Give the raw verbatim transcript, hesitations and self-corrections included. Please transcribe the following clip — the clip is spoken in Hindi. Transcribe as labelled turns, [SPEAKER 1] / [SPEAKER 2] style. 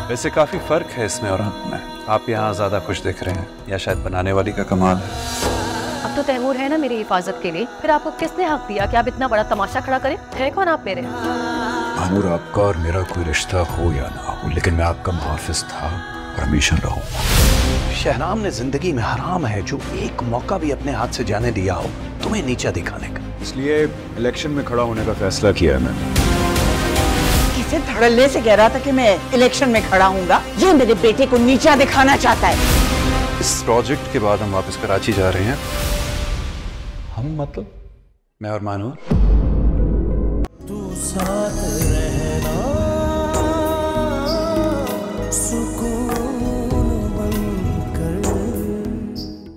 [SPEAKER 1] वैसे काफी फर्क है इसमें और हम में। आप यहाँ ज्यादा खुश दिख रहे हैं, या शायद बनाने वाली का कमाल है।
[SPEAKER 2] अब तो तैमूर है ना मेरी हिफाजत के लिए, फिर आपको किसने हक दिया कि आप इतना बड़ा तमाशा खड़ा करें? है कौन आप मेरे?
[SPEAKER 1] मानूर, आपका और मेरा कोई रिश्ता हो या ना हो, लेकिन मैं आपका मुहाफिज था और हमेशा रहूंगा।
[SPEAKER 3] शहनाम ने जिंदगी में हराम है जो एक मौका भी अपने हाथ से जाने दिया हो तुम्हें नीचा दिखाने का।
[SPEAKER 1] इसलिए इलेक्शन में खड़ा होने का फैसला किया है मैंने।
[SPEAKER 4] किसे धड़ल्ले से कह रहा था कि मैं इलेक्शन में खड़ा हूँगा? ये मेरे बेटे को नीचा दिखाना चाहता है।
[SPEAKER 1] इस प्रोजेक्ट के बाद हम वापस कराची जा रहे हैं। हम मतलब मैं और मानूर।
[SPEAKER 5] तू साथ